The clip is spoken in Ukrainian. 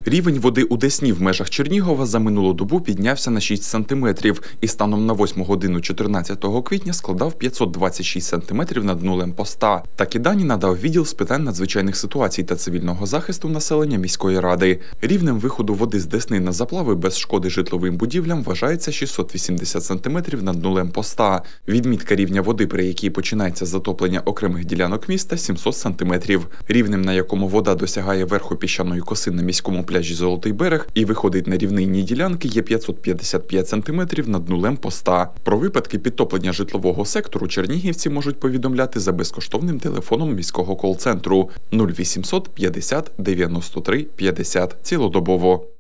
Рівень води у Десні в межах Чернігова за минулу добу піднявся на 6 сантиметрів і станом на 8 годину 14 квітня складав 526 сантиметрів над нулем поста. Такі дані надав відділ з питань надзвичайних ситуацій та цивільного захисту населення міської ради. Рівнем виходу води з Десни на заплави без шкоди житловим будівлям вважається 680 сантиметрів над нулем поста. Відмітка рівня води, при якій починається затоплення окремих ділянок міста – 700 сантиметрів. Рівнем, на якому вода досягає верху піщаної коси на міському пляжі Золотий берег і виходить на рівнинні ділянки, є 555 сантиметрів над нулем поста. Про випадки підтоплення житлового сектору чернігівці можуть повідомляти за безкоштовним телефоном міського кол-центру 0800 50 93 50 цілодобово.